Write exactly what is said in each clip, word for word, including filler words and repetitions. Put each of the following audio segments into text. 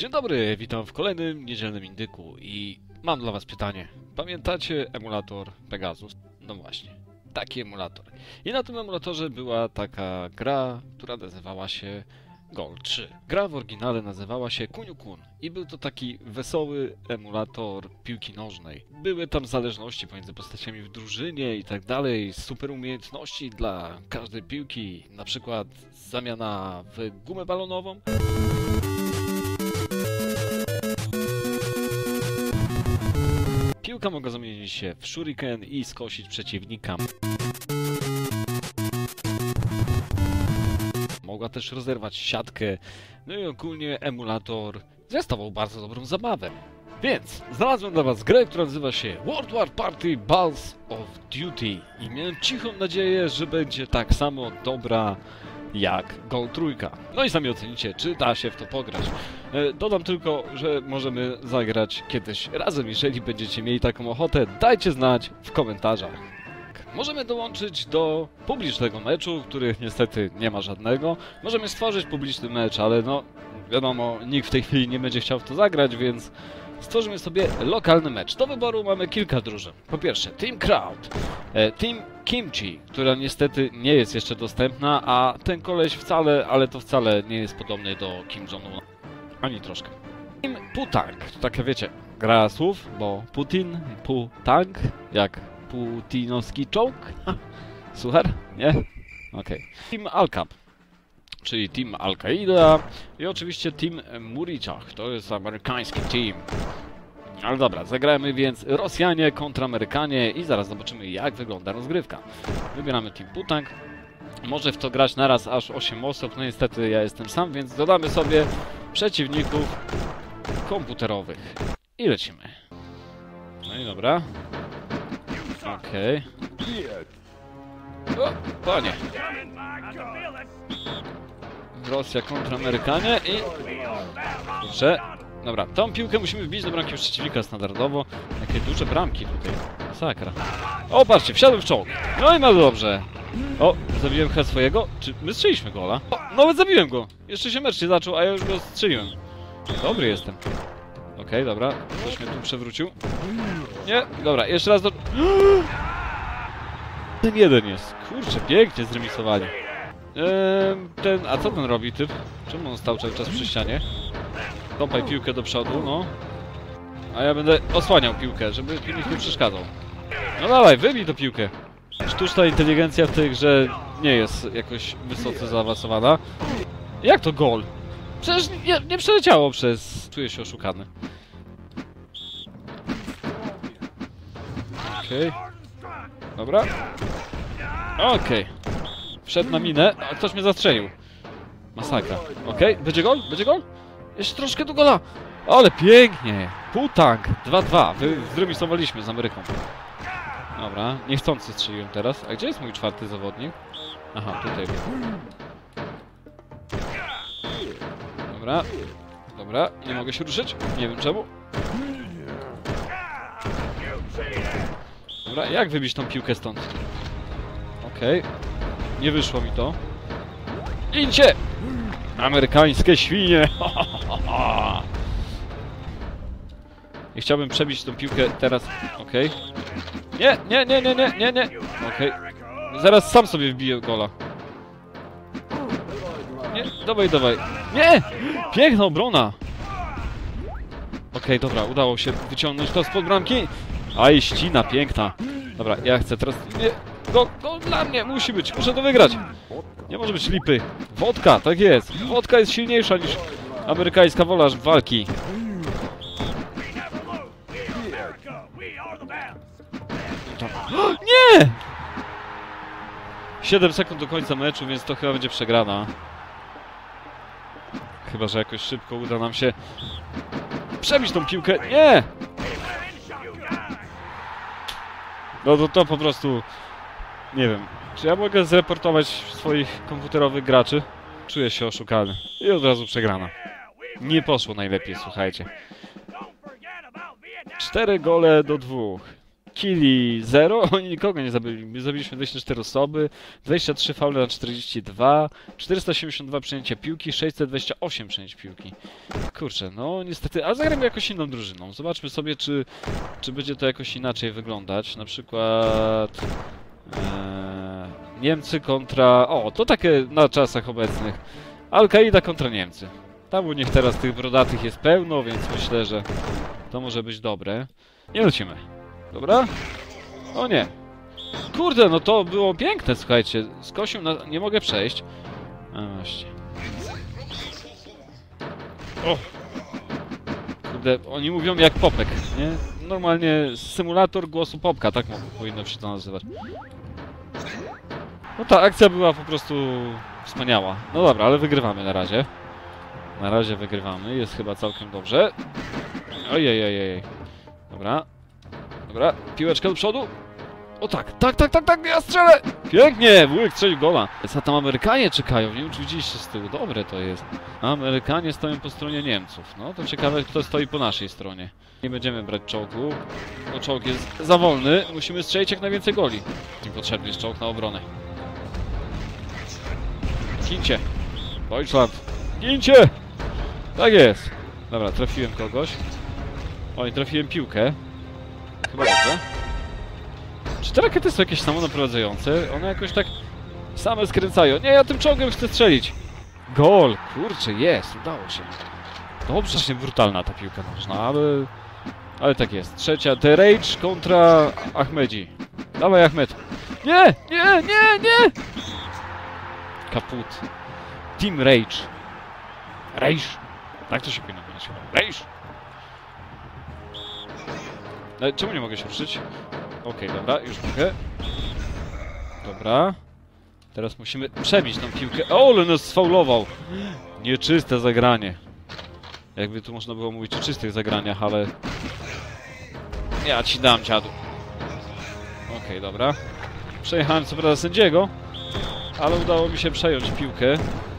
Dzień dobry, witam w kolejnym niedzielnym indyku i mam dla was pytanie. Pamiętacie emulator Pegasus? No właśnie, taki emulator. I na tym emulatorze była taka gra, która nazywała się Gol trzy. Gra w oryginale nazywała się Kunio Kun i był to taki wesoły emulator piłki nożnej. Były tam zależności pomiędzy postaciami w drużynie i tak dalej, super umiejętności dla każdej piłki, na przykład zamiana w gumę balonową. Piłka mogła zamienić się w shuriken i skosić przeciwnika. Mogła też rozerwać siatkę, no i ogólnie emulator zwiastował bardzo dobrą zabawę. Więc znalazłem dla was grę, która nazywa się World War Party Balls of Duty i miałem cichą nadzieję, że będzie tak samo dobra jak Gol trzy. No i sami ocenicie, czy da się w to pograć. E, dodam tylko, że możemy zagrać kiedyś razem, jeżeli będziecie mieli taką ochotę, dajcie znać w komentarzach. Możemy dołączyć do publicznego meczu, których niestety nie ma żadnego. Możemy stworzyć publiczny mecz, ale no wiadomo, nikt w tej chwili nie będzie chciał w to zagrać, więc stworzymy sobie lokalny mecz. Do wyboru mamy kilka drużyn. Po pierwsze Team Crowd, e, Team Kimchi, która niestety nie jest jeszcze dostępna, a ten koleś wcale, ale to wcale nie jest podobny do Kim Jong-una. Ani troszkę. Team Putang, to takie wiecie, gra słów, bo Putin, Putang, jak putinowski czołg? Suchar? Nie? Okej. Okay. Team Al-Qaeda, czyli Team Al-Qaida i oczywiście Team Muriczach, to jest amerykański team. Ale dobra, zagrajmy więc Rosjanie kontra Amerykanie i zaraz zobaczymy, jak wygląda rozgrywka. Wybieramy Team Putang. Może w to grać naraz aż osiem osób, no niestety ja jestem sam, więc dodamy sobie przeciwników komputerowych. I lecimy. No i dobra. Okej. Okay. O, panie. Rosja kontra Amerykanie i... Dobrze. Dobra, tą piłkę musimy wbić do bramki przeciwnika standardowo. Jakie duże bramki tutaj. Masakra. O, patrzcie, wsiadłem w czołg. No i bardzo dobrze. O, zabiłem chyba swojego? Czy my strzeliśmy gola? O, nawet zabiłem go. Jeszcze się mecz nie zaczął, a ja już go strzeliłem. Dobry jestem. Okej, okay, dobra. Ktoś mnie tu przewrócił. Nie, dobra, jeszcze raz do... Ten jeden jest. Kurczę, pięknie zremisowali. Eee, ten... A co ten robi, typ? Czemu on stał cały czas przy ścianie? Kopaj piłkę do przodu, no. A ja będę osłaniał piłkę, żeby mi nikt nie przeszkadzał. No dawaj, wybij tę piłkę. Sztuczna inteligencja w tej grze nie jest jakoś wysoce zaawansowana. Jak to gol? Przecież nie, nie przeleciało przez... Czuję się oszukany. Okej. Okay. Dobra. Okej. Okay. Wszedł na minę, a ktoś mnie zastrzelił. Masakra. Okej, okay. Będzie gol? Będzie gol? Jeszcze troszkę do gola. Ale pięknie. Putang. dwa dwa. Zremisowaliśmy z Ameryką. Dobra. Niechcący strzeliłem teraz. A gdzie jest mój czwarty zawodnik? Aha, tutaj. Dobra. Dobra. Nie mogę się ruszyć. Nie wiem czemu. Dobra. Jak wybić tą piłkę stąd? Okej. Okay. Nie wyszło mi to. Idźcie! Amerykańskie świnie! I chciałbym przebić tą piłkę teraz. Okej. Okay. Nie, nie, nie, nie, nie, nie, nie. Okej. Okay. Zaraz sam sobie wbiję gola. Nie, dawaj, dawaj. Nie! Piękna obrona! Okej, okay, dobra, udało się wyciągnąć to spod bramki. Aj, ścina piękna. Dobra, ja chcę teraz... Nie, go, go dla mnie musi być, muszę to wygrać. Nie może być lipy. Wodka, tak jest. Wodka jest silniejsza niż amerykańska wola walki. Nie! siedem sekund do końca meczu, więc to chyba będzie przegrana. Chyba że jakoś szybko uda nam się przebić tą piłkę. Nie! No to, to po prostu... Nie wiem. Czy ja mogę zreportować swoich komputerowych graczy? Czuję się oszukany. I od razu przegrana. Nie poszło najlepiej, słuchajcie. Cztery gole do dwóch. killi zero, oni nikogo nie zabili. My zabiliśmy dwadzieścia cztery osoby, dwadzieścia trzy faule na czterdzieści dwa, czterysta siedemdziesiąt dwa przejęcia piłki, sześćset dwadzieścia osiem przejęć piłki. Kurczę, no niestety, ale zagramy jakoś inną drużyną. Zobaczmy sobie, czy, czy będzie to jakoś inaczej wyglądać. Na przykład e, Niemcy kontra... O, to takie na czasach obecnych. Al-Kaida kontra Niemcy. Tam u nich teraz tych brodatych jest pełno, więc myślę, że to może być dobre. Nie lecimy. Dobra? O nie. Kurde, no to było piękne, słuchajcie. Z Kosią na... nie mogę przejść. A właśnie. O! Kurde, oni mówią jak popek, nie? Normalnie symulator głosu popka, tak powinno się to nazywać. No ta akcja była po prostu wspaniała. No dobra, ale wygrywamy na razie. Na razie wygrywamy, jest chyba całkiem dobrze. Ojej, ojej. Dobra. Dobra, piłeczkę do przodu. O tak, tak, tak, tak, tak, ja strzelę! Pięknie, wujek strzelił gola. Co tam Amerykanie czekają? Nie wiem, czy widzieliście z tyłu. Dobre to jest. Amerykanie stoją po stronie Niemców. No to ciekawe, kto stoi po naszej stronie. Nie będziemy brać czołgu, bo czołg jest za wolny. Musimy strzelić jak najwięcej goli. Im potrzebny jest czołg na obronę. Gincie. Deutschland. Gincie! Tak jest. Dobra, trafiłem kogoś. Oj, trafiłem piłkę. Chyba dobrze. Czy te rakiety są jakieś samonaprowadzające? One jakoś tak same skręcają. Nie, ja tym czołgiem chcę strzelić. Gol! Kurczę, jest, udało się. Dobrze, się brutalna ta piłka nożna, ale... Ale tak jest. Trzecia, The Rage kontra Ahmedzi. Dawaj, Ahmed. Nie, nie, nie, nie! Kaput. Team Rage. Rage. Tak to się powinno powiedzieć. Rage. Ale czemu nie mogę się ruszyć? Okej, okay, dobra, już mogę. Dobra. Teraz musimy przebić tą piłkę. O, ale nas sfaulował! Nieczyste zagranie. Jakby tu można było mówić o czystych zagraniach, ale... Ja ci dam, dziadu. Okej, okay, dobra. Przejechałem co prawda sędziego, ale udało mi się przejąć piłkę.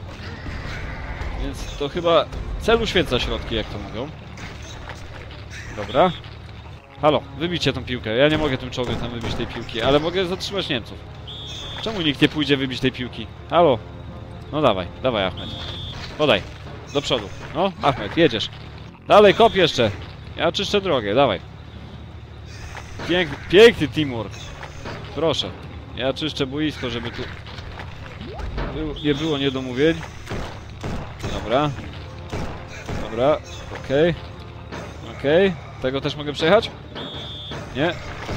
Więc to chyba cel uświęca środki, jak to mówią. Dobra. Halo, wybijcie tą piłkę. Ja nie mogę tym czołgiem tam wybić tej piłki, ale mogę zatrzymać Niemców. Czemu nikt nie pójdzie wybić tej piłki? Halo? No dawaj, dawaj Ahmed. Podaj. Do przodu. No, Ahmed, jedziesz. Dalej, kop jeszcze. Ja czyszczę drogę, dawaj. Pięk, piękny teamwork. Proszę. Ja czyszczę boisko, żeby tu był, nie było niedomówień. Dobra. Dobra, okej. Okay. Okej. Okay. Tego też mogę przejechać? Nie.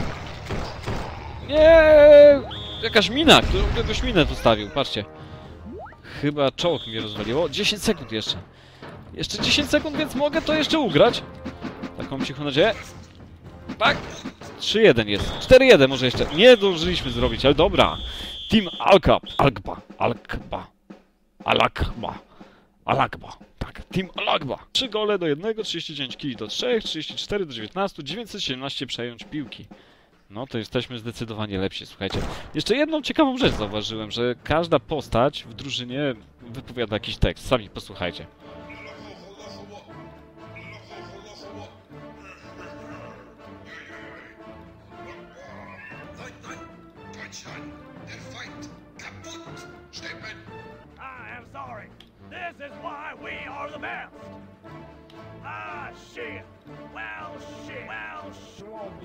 Nie! Jakaś mina! Kto jakąś minę tu stawił? Patrzcie. Chyba czołg mnie rozwaliło. dziesięć sekund jeszcze. Jeszcze dziesięć sekund, więc mogę to jeszcze ugrać. Taką mam cichą nadzieję. Tak! trzy jeden jest. cztery jeden może jeszcze. Nie zdążyliśmy zrobić, ale dobra. Team Alkab. Alkba. Alkba. Alakba. Alakba. Tak, Team Alakba. trzy gole do jednego, trzydzieści dziewięć killi do trzech, trzydzieści cztery do dziewiętnastu, dziewięćset siedemnaście przejąć piłki. No to jesteśmy zdecydowanie lepsi, słuchajcie. Jeszcze jedną ciekawą rzecz zauważyłem, że każda postać w drużynie wypowiada jakiś tekst. Sami posłuchajcie. This is why we are the best! Ah, shit! Well, shit! Well, shit!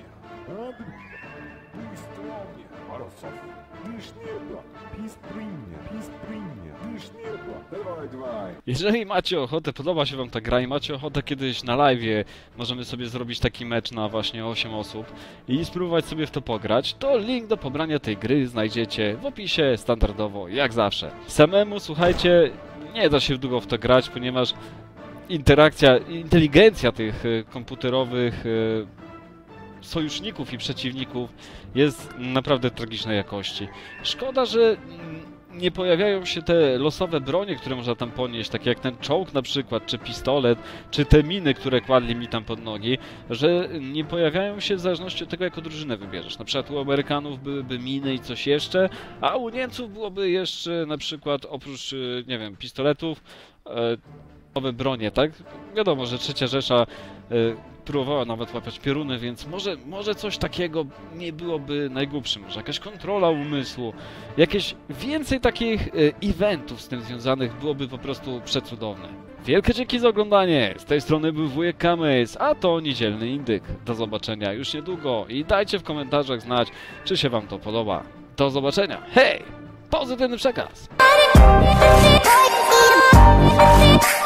Jeżeli macie ochotę, podoba się wam ta gra i macie ochotę kiedyś na live'ie, możemy sobie zrobić taki mecz na właśnie osiem osób i spróbować sobie w to pograć, to link do pobrania tej gry znajdziecie w opisie standardowo, jak zawsze. Samemu, słuchajcie, nie da się długo w to grać, ponieważ interakcja, inteligencja tych y, komputerowych y, sojuszników i przeciwników jest naprawdę tragicznej jakości. Szkoda, że nie pojawiają się te losowe bronie, które można tam ponieść, takie jak ten czołg na przykład, czy pistolet, czy te miny, które kładli mi tam pod nogi, że nie pojawiają się w zależności od tego, jaką drużynę wybierzesz. Na przykład u Amerykanów byłyby miny i coś jeszcze, a u Niemców byłoby jeszcze na przykład oprócz, nie wiem, pistoletów, nowe bronie, tak? Wiadomo, że Trzecia Rzesza y, próbowała nawet łapać pioruny, więc może, może coś takiego nie byłoby najgłupszym. Może jakaś kontrola umysłu, jakieś więcej takich y, eventów z tym związanych byłoby po prostu przecudowne. Wielkie dzięki za oglądanie. Z tej strony był wujek Kamys, a to Niedzielny Indyk. Do zobaczenia już niedługo i dajcie w komentarzach znać, czy się wam to podoba. Do zobaczenia. Hej! Pozytywny przekaz!